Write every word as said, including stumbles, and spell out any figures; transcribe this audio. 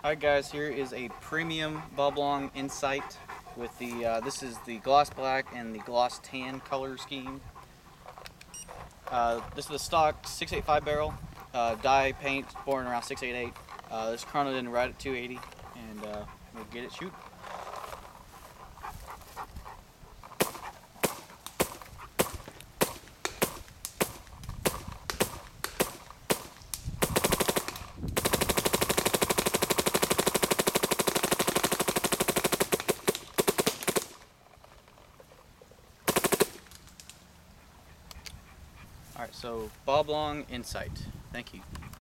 Alright guys, here is a premium Boblong Insight with the, uh, this is the gloss black and the gloss tan color scheme. Uh, this is the stock six eighty-five barrel, uh, dye paint born around six eighty-eight. Uh, this chronoed in right at two eighty, and uh, we'll get it shoot. Alright, so Boblong Insight. Thank you.